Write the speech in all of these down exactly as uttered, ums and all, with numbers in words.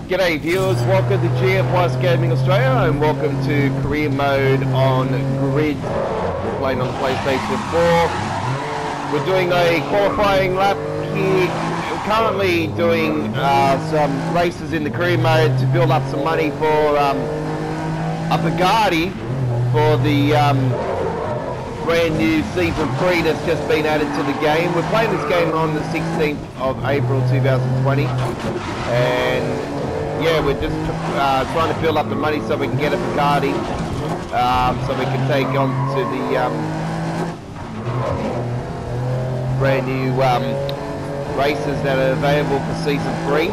G'day viewers, welcome to G F Y Gaming Australia and welcome to career mode on Grid. We're playing on the PlayStation four. We're doing a qualifying lap here. We're currently doing uh, some races in the career mode to build up some money for um, a Bugatti for the um, brand new season three that's just been added to the game. We're playing this game on the sixteenth of April two thousand twenty, and yeah, we're just uh, trying to build up the money so we can get a Bugatti, um, so we can take on to the um, brand new um, races that are available for season three.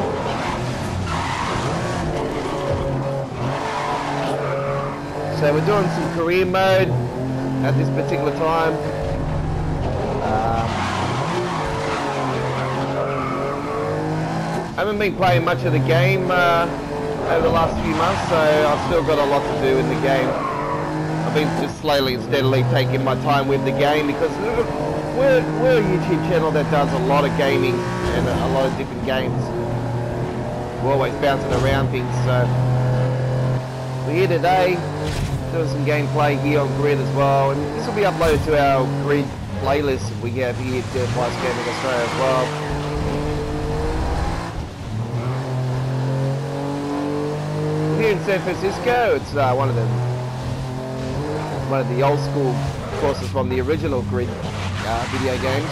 So we're doing some career mode at this particular time. Um, I haven't been playing much of the game uh, over the last few months, so I've still got a lot to do in the game. I've been just slowly and steadily taking my time with the game because we're, we're a YouTube channel that does a lot of gaming and a lot of different games. We're always bouncing around things, so we're here today doing some gameplay here on Grid as well, and this will be uploaded to our Grid playlist we have here at G F Y Gaming Australia as well. Here in San Francisco, it's uh, one of the one of the old school courses from the original Grid uh, video games.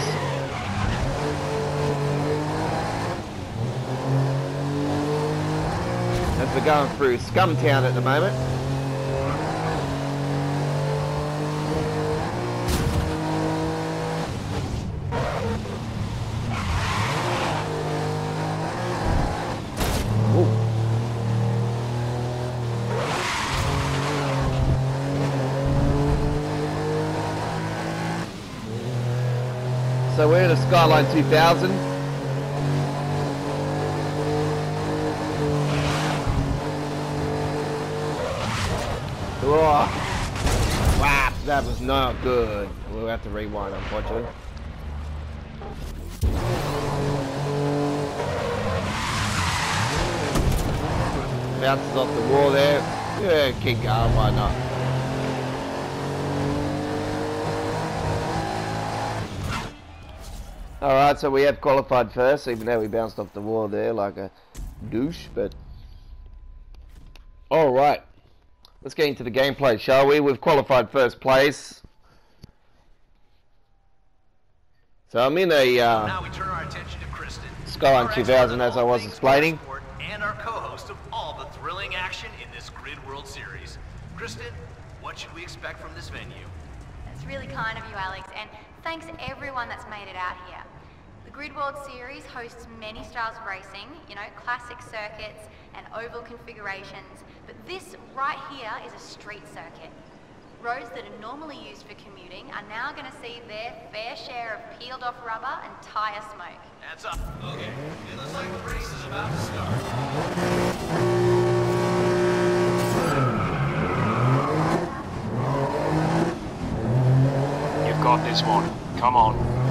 As we're going through Scumtown at the moment. So we're in a Skyline two thousand. Oh, wow, that was not good. We'll have to rewind, unfortunately. Bounces off the wall there. Yeah, keep going, why not? Alright, so we have qualified first, even though we bounced off the wall there like a douche, but... Alright, let's get into the gameplay, shall we? We've qualified first place. So I'm in a uh, now we turn our attention to Kristen, Skyline two thousand, as I was explaining. And our co-host of all the thrilling action in this Grid World Series. Kristen, what should we expect from this venue? That's really kind of you, Alex, and thanks everyone that's made it out here. The Grid World Series hosts many styles of racing, you know, classic circuits and oval configurations, but this right here is a street circuit. Roads that are normally used for commuting are now going to see their fair share of peeled off rubber and tyre smoke. That's up. Okay, it looks like the race is about to start. You've got this one. Come on.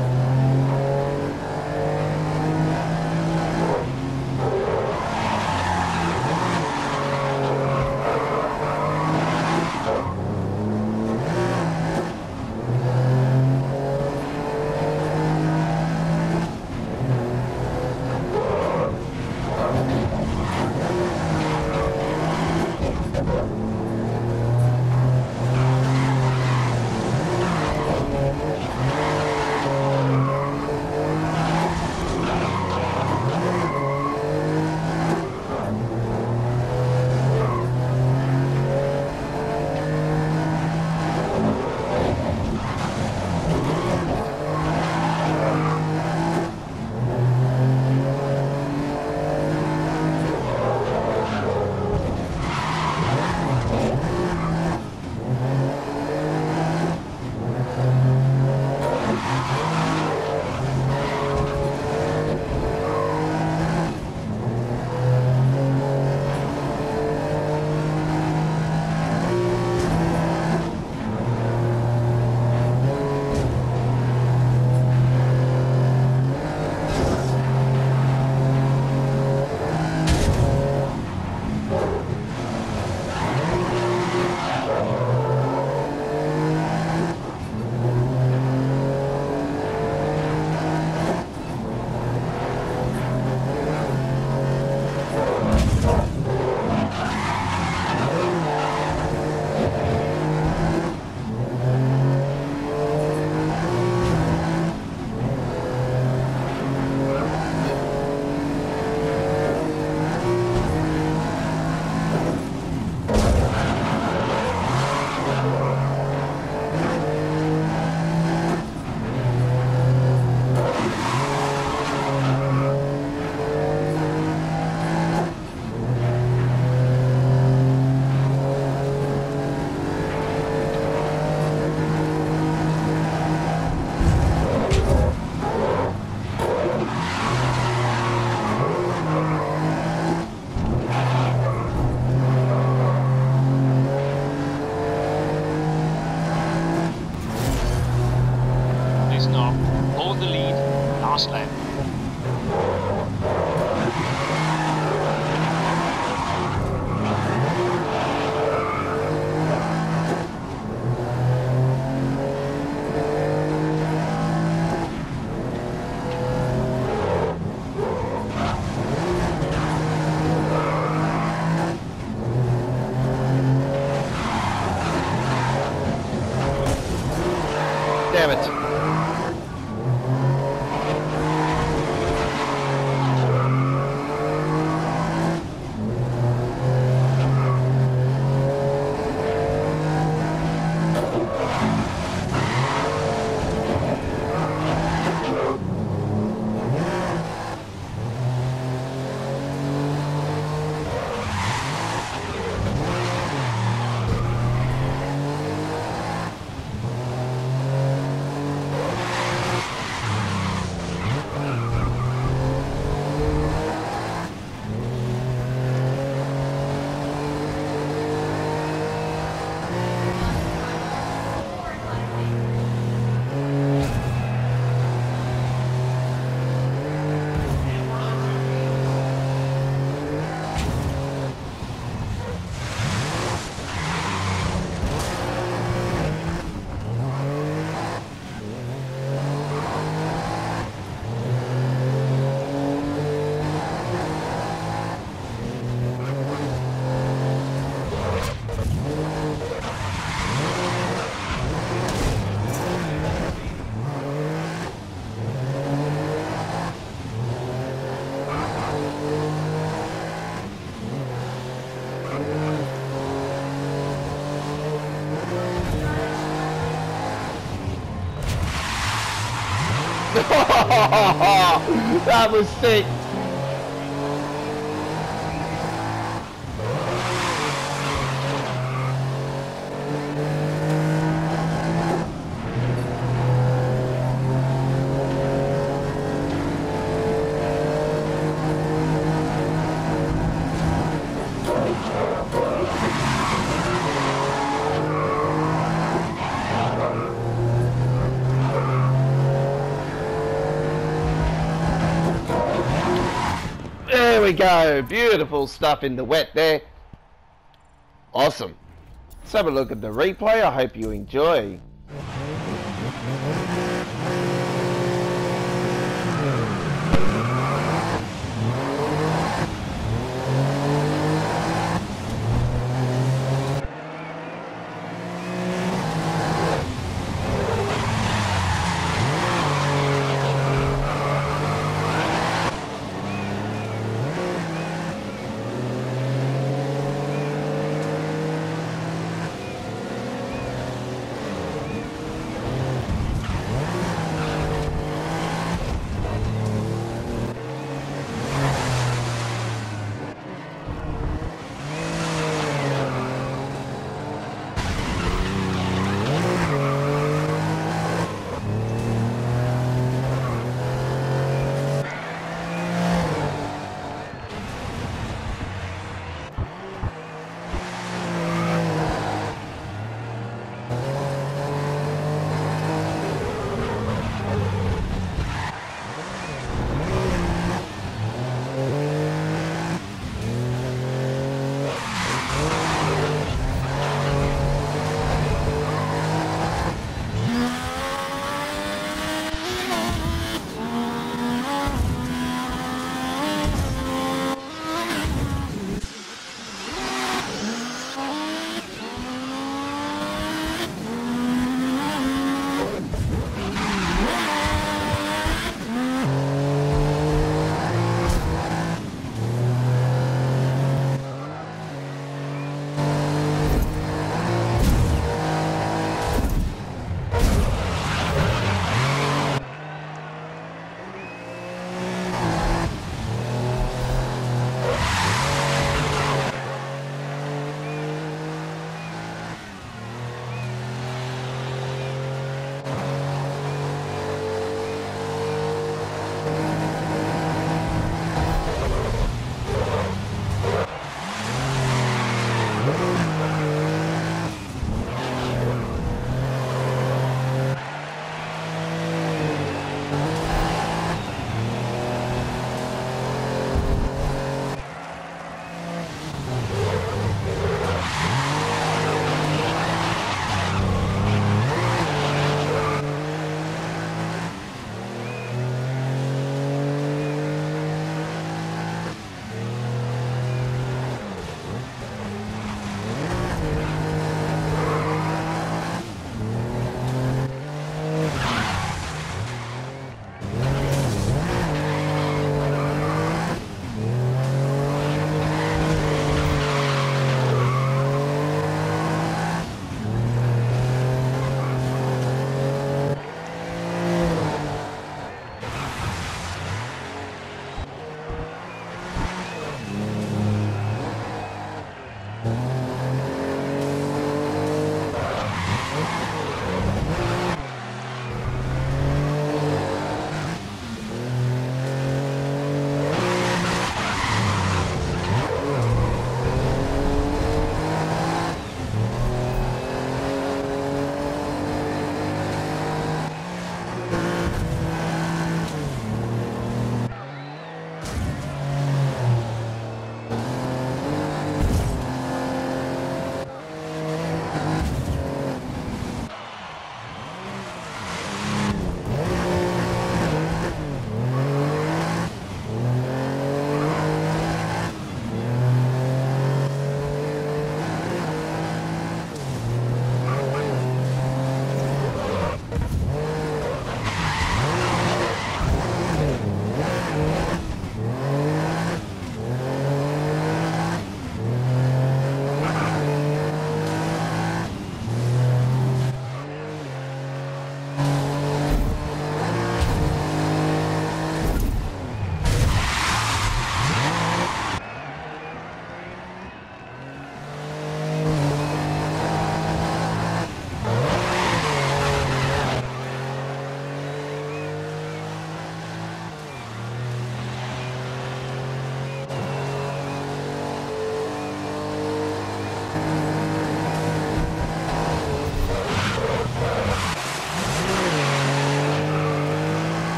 That was sick. There we go, beautiful stuff in the wet there. Awesome. Let's have a look at the replay. I hope you enjoy.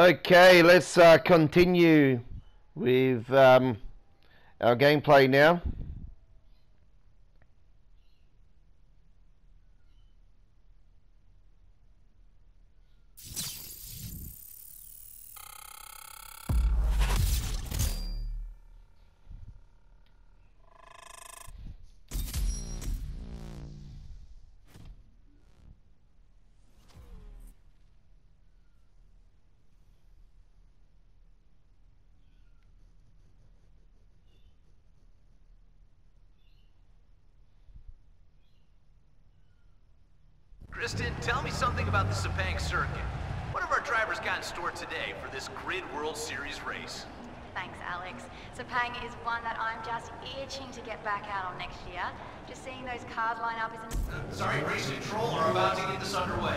Okay, let's uh, continue with um, our gameplay now. Kristen, tell me something about the Sepang circuit. What have our drivers got in store today for this Grid World Series race? Thanks, Alex. Sepang is one that I'm just itching to get back out on next year. Just seeing those cars line up is an... Uh, sorry, race control are about to get this underway.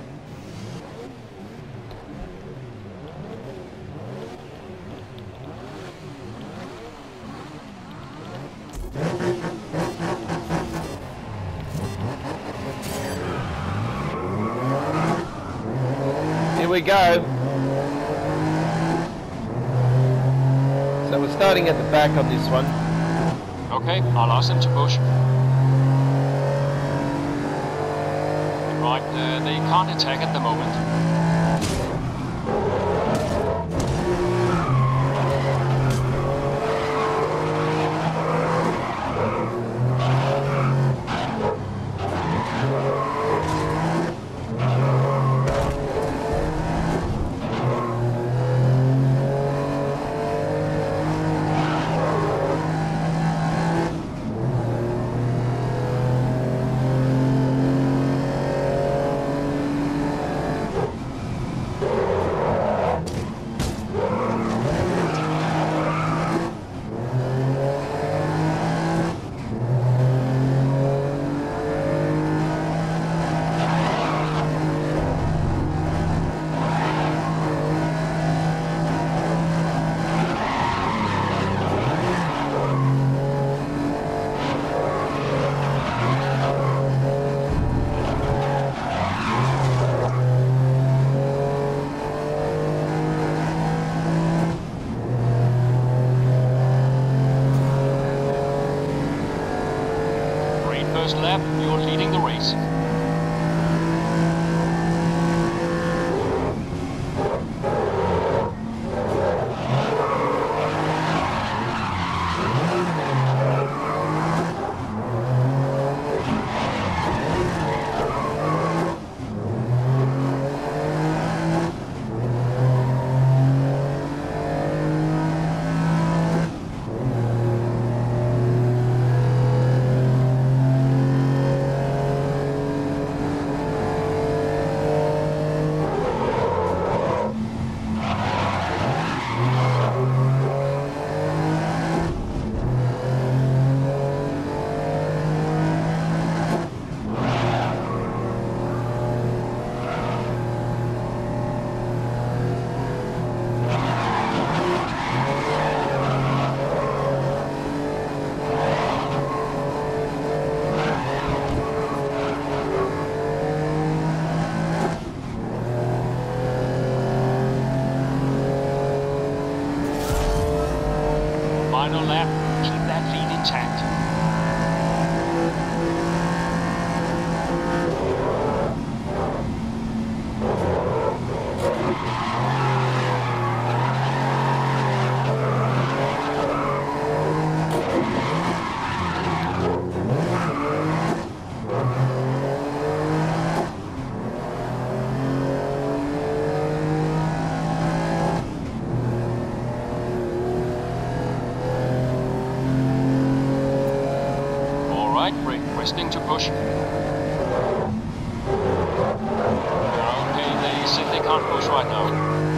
Here we go. So we're starting at the back on this one. Okay, I'll ask them to push. Right, uh, they can't attack at the moment. First lap, you're leading the race. Final lap, keep that lead intact. Requesting to push. Okay, they said they can't push right now.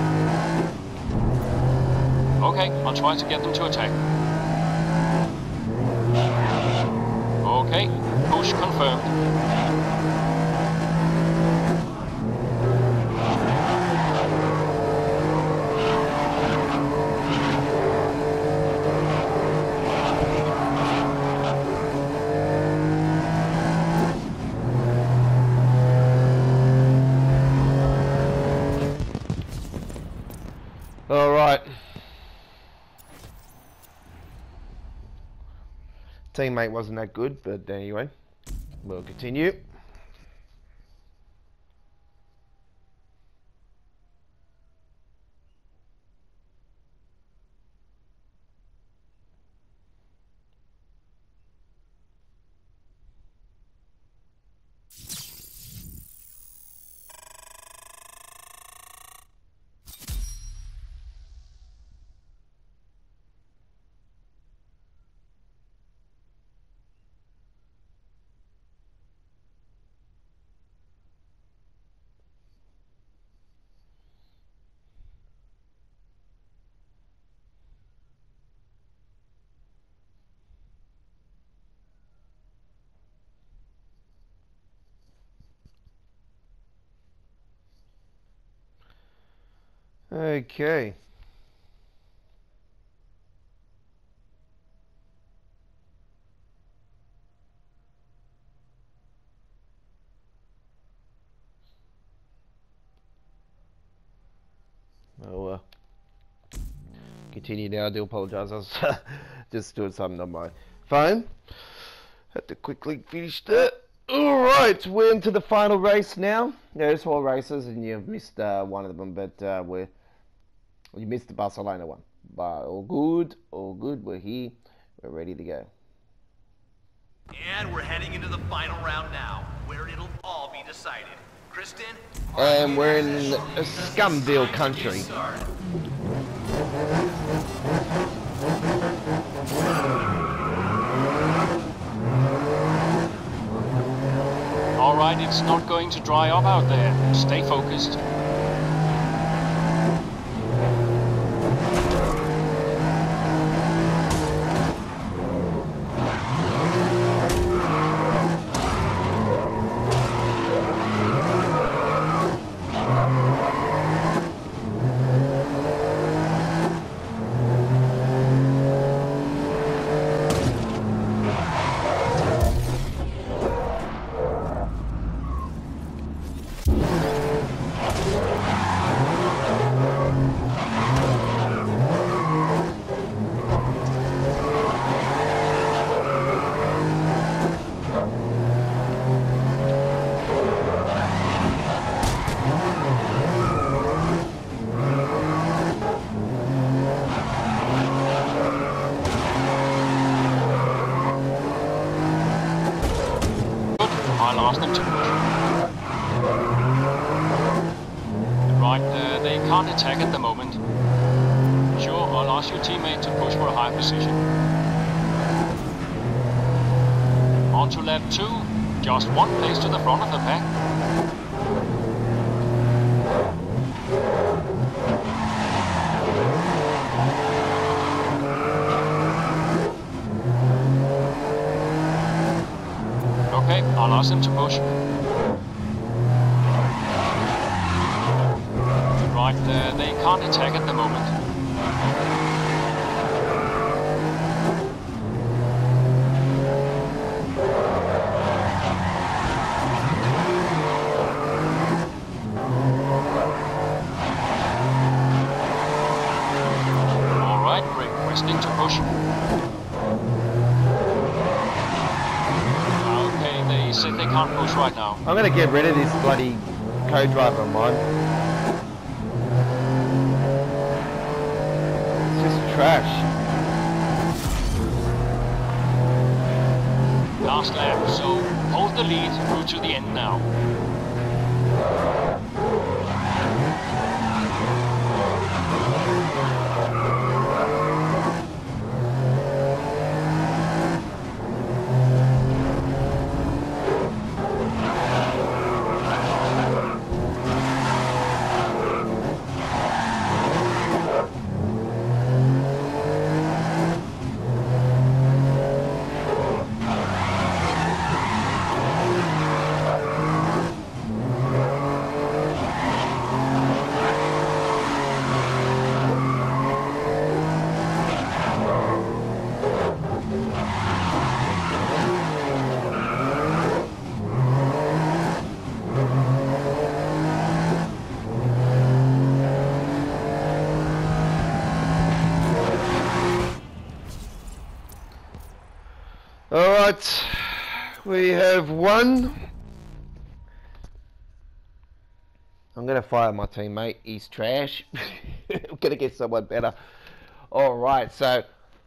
Okay, I'll try to get them to attack. Okay, push confirmed. teammate wasn't that good, but anyway, we'll continue. Okay. I'll uh, continue now. I do apologise. I was just doing something on my phone. Had to quickly finish that. Alright, we're into the final race now. There's four races and you've missed uh, one of them, but uh, we're you missed the Barcelona one. But all good, all good. We're here. We're ready to go. And we're heading into the final round now, where it'll all be decided. Kristen? And we're in a Scumville country. Alright, it's not going to dry up out there. Stay focused. I'll ask them to push. Right, uh, they can't attack at the moment. Sure, I'll ask your teammate to push for a high position. On to lap two, just one place to the front of the pack. Okay, I'll ask them to push. Right, uh, they can't attack at the moment. Alright, requesting to push. They said they can't push right now. I'm gonna get rid of this bloody co-driver of mine. It's just trash. Last lap, so hold the lead through to the end now. Alright, we have one. I'm going to fire my teammate, he's trash. I'm going to get someone better. Alright, so...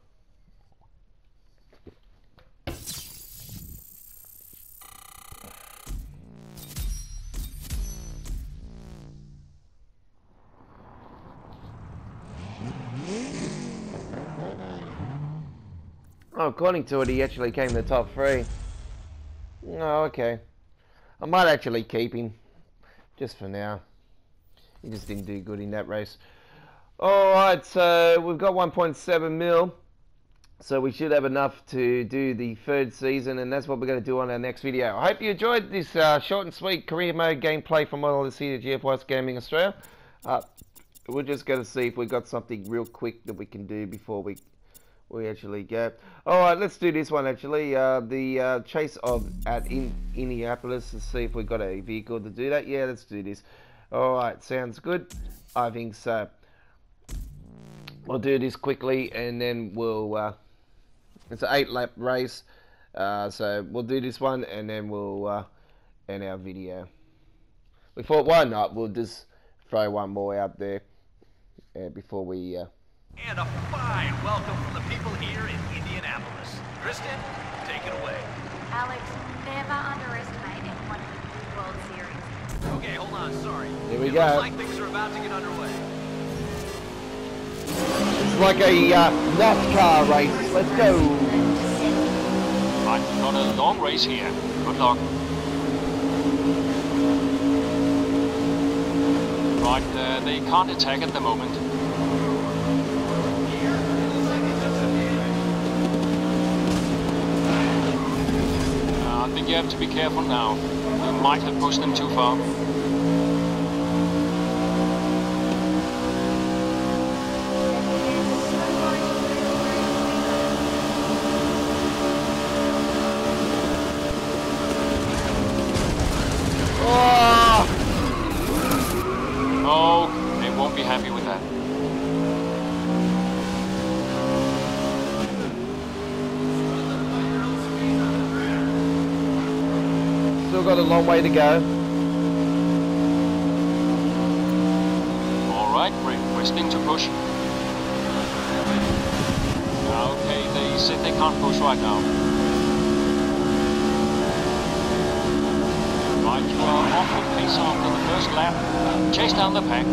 Oh, according to it, he actually came in the top three. Oh, okay. I might actually keep him. Just for now. He just didn't do good in that race. Alright, so we've got one point seven mil. So we should have enough to do the third season, and that's what we're going to do on our next video. I hope you enjoyed this uh, short and sweet career mode gameplay from all of the G F Y Gaming Australia. Uh, we're just going to see if we got something real quick that we can do before we we actually go. Alright, let's do this one actually. Uh, the uh, chase of at in Indianapolis. Let's see if we got a vehicle to do that. Yeah, let's do this. Alright, sounds good. I think so. We'll do this quickly and then we'll... Uh, it's an eight lap race. Uh, so we'll do this one and then we'll uh, end our video. We thought, why not? We'll just throw one more out there uh, before we... Uh, And a fine welcome from the people here in Indianapolis. Kristen, take it away. Alex, never underestimate anyone in the Grid World Series. Okay, hold on, sorry. Here we it go. looks like things are about to get underway. it's like a uh, NASCAR race. Let's go. I've got a long race here. Good luck. Right, uh, they can't attack at the moment. Uh, I think you have to be careful now. You might have pushed them too far. Oh, they won't be happy with that. Still got a long way to go. Alright, requesting to push. Okay, they said they can't push right now. Right, you are off the pace after the first lap. Chase down the pack.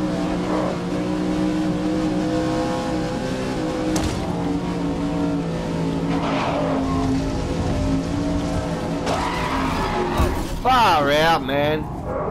Far out, man.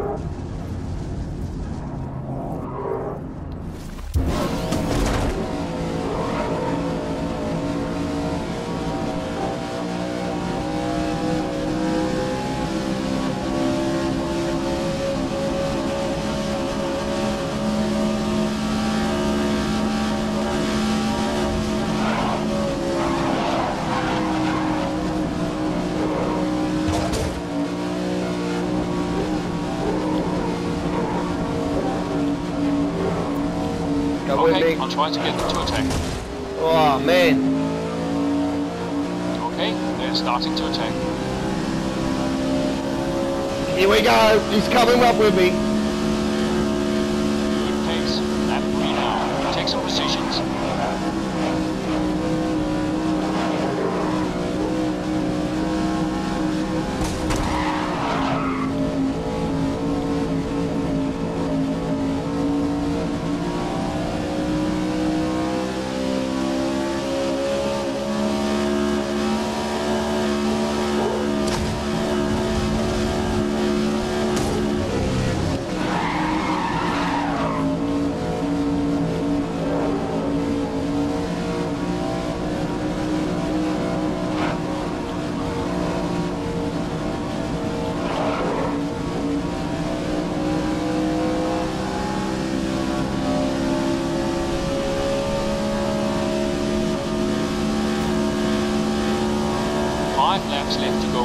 Okay, I'll try to get them to attack. Oh, man. Okay, they're starting to attack. Here we go. He's coming up with me. Good pace. Lap three now. Take some positions. Five laps left to go.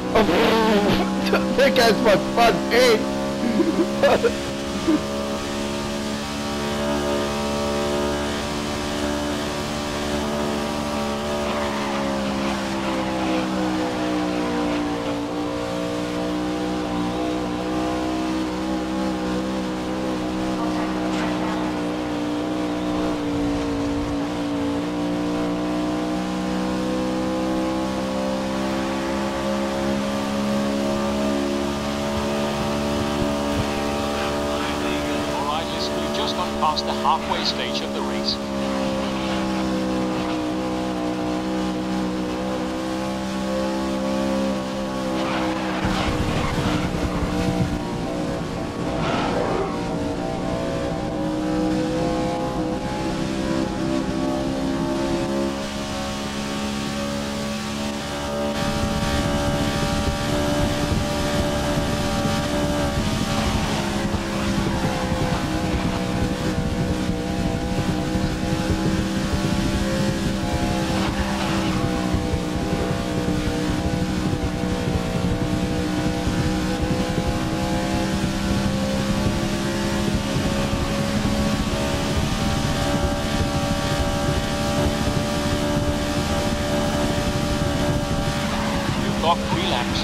Oh, there goes my front end. Past the halfway stage of the race. Got three laps.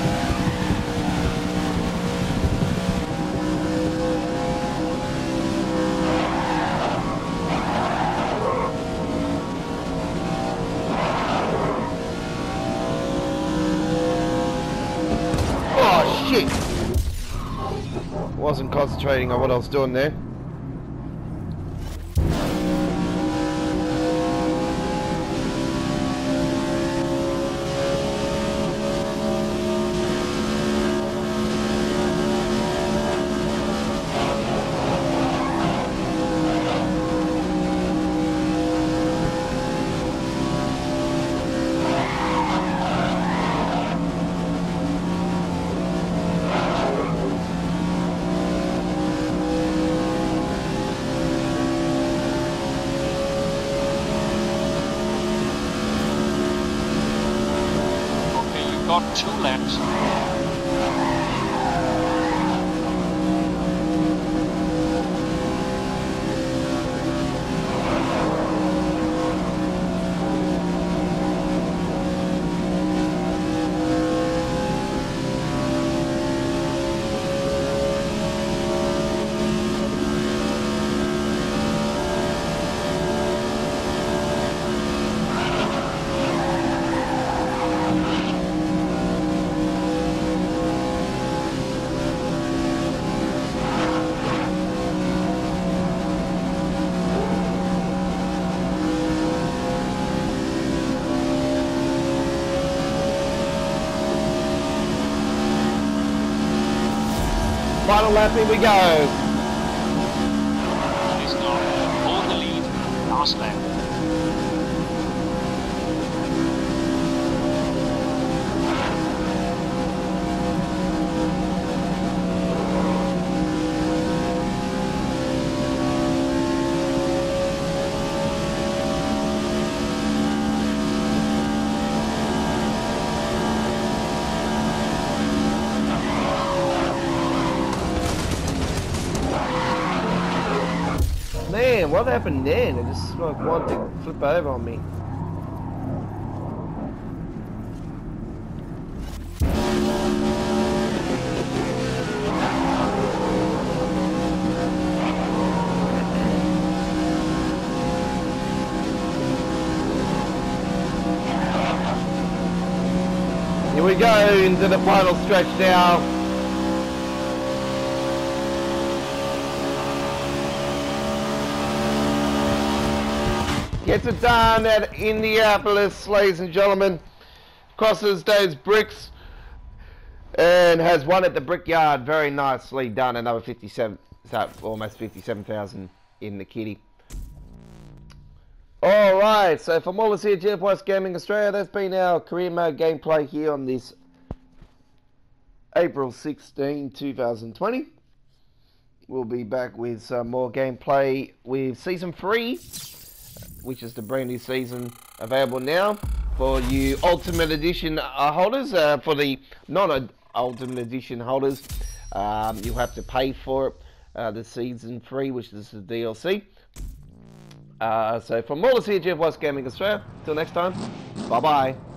Oh shit! Wasn't concentrating on what I was doing there. Got two laps. Final lap, here we go. He's now hold the lead. Last lap. Man, what happened then? It just like wanted to flip over on me. Here we go into the final stretch now. Gets it done at Indianapolis, ladies and gentlemen. Crosses those bricks and has won at the Brickyard. Very nicely done. Another fifty-seven, so almost fifty-seven thousand in the kitty. Alright, so from all of us here at G F Y Gaming Australia, that's been our career mode gameplay here on this April sixteenth, two thousand twenty. We'll be back with some more gameplay with Season three, which is the brand new season available now. for you Ultimate Edition uh, holders. Uh, for the non-Ultimate Edition holders, um, you'll have to pay for it. Uh, the season three, which is the D L C. Uh, so from all of us here at G F Y Gaming Australia, till next time, bye bye.